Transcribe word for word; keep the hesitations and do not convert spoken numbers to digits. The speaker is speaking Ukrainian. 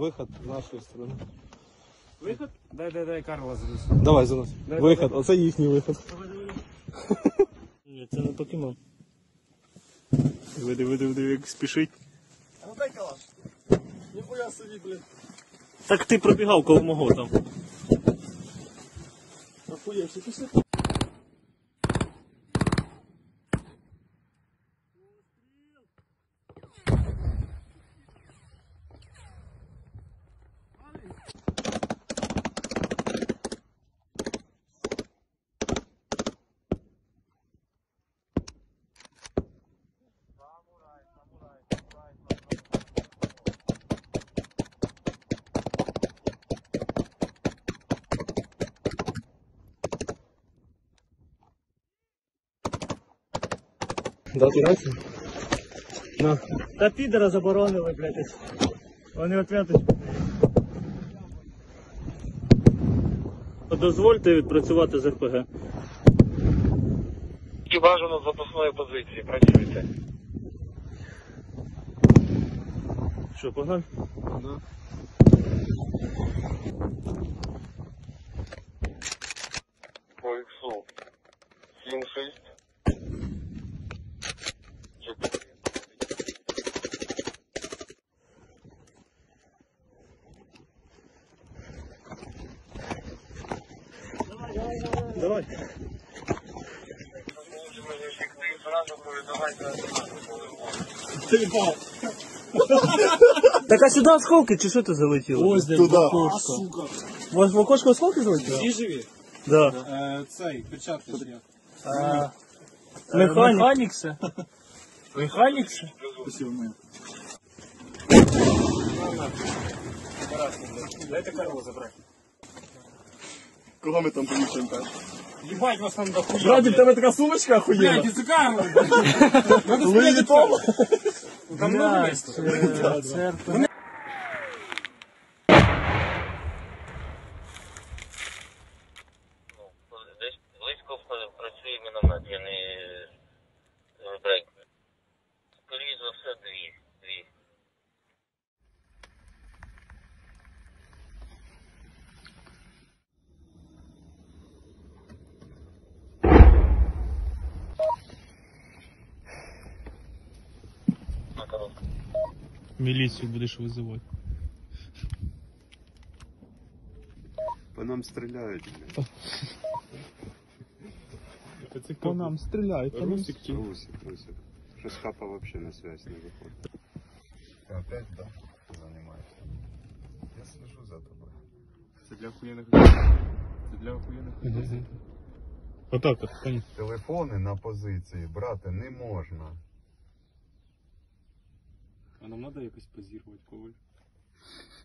Виход з нашої сторони. Виход? Дай, дай, дай, Карла занесу. Давай за нас. Дай, Виход, дай. оце їхній виход. Ні, це не покемон. Диви, диви, диви, диви, як спішить. А ну дай калаш. Ніхуя собі, блін. Так ти пробігав коло мого там. Охуєвши, пішли. Дати рацію? На. Та підера заборонили, блядь. Вони ответочку дають. Дозвольте відпрацювати з РПГ. І бажано з запасної позиції, працюйте. Що, погнали? Да. По іксу сім шість. Давай. Так а сюди осколки, чи що ти залетіло? Ось туди. А, сука. У вас в окошко осколки залетіло? Всі живі? Да. Е, цей, перчатки є. Механік. Механіксе? Механіксе? Спасибо, моя. Дайте Карлу забрати. Кого ми там помічаємо, так? Ебать вас там дохуя. Раді, в тебе така сумочка охуєнна? Блядь, це Карло. Надо Луї Вітон? Там много места. Церковь. Десь близько працює міномет, я не вибрекую. Скоріше за все дві. Дві. На коротко. Милицию будешь вызывать. По нам стреляют, блин. По нам стреляют. Русик, Русик, Русик. Что с хапа вообще на связь не выходит. Ты опять, да, занимаешься? Я слежу за тобой. Це для охуєнних людей. Це для охуєнних людей. Вот так вот, конечно. Телефони на позиції брати не можна. А нам треба якось позірувати когось.